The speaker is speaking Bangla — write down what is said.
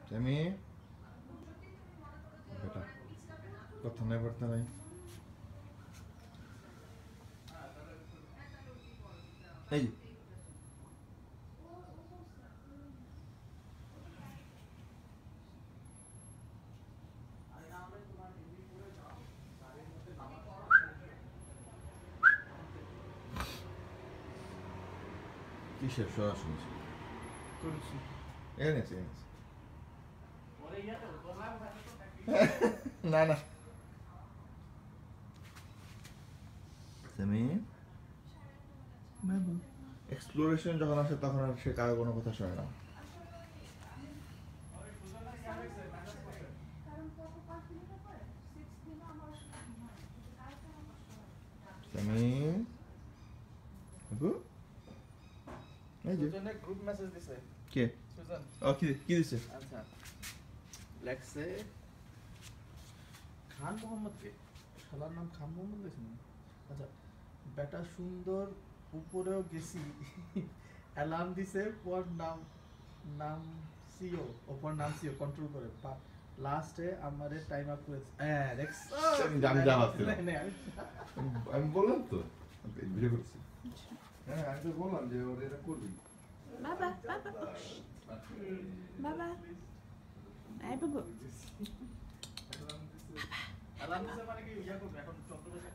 আমি বেটা কথা নাই বার্তা নাই। এই যে কিসের শোয়া শুনছি এনেছি না না আমি এক্সপ্লোরেশন যখন আসে তখন আর সে কারো কোনো কথা শোনে না। আমি এই যে গ্রুপ মেসেজ দিছে কে সুজন। ও কি দিছে? আচ্ছা লেখছে খান মোহাম্মদ কে, শালার নাম খান মোহাম্মদ দিছে না। আচ্ছা বেটা সুন্দর উপরেও গেছি অ্যালার্ম দিছে পর নাম সিও ওপর নাম সিও কন্ট্রোল করে লাস্টে আমারে টাইম আপ করেছে। হ্যাঁ দেখছো আমি জানাচ্ছিলাম। আমি বললাম তো ভিডিও করছি। হ্যাঁ আমি তো বললাম যে ওরা এটা করবি। বাবা বাবা এই বাবু অ্যালার্ম দিছে মানে কি ইয়া করবে এখন চন্দ্র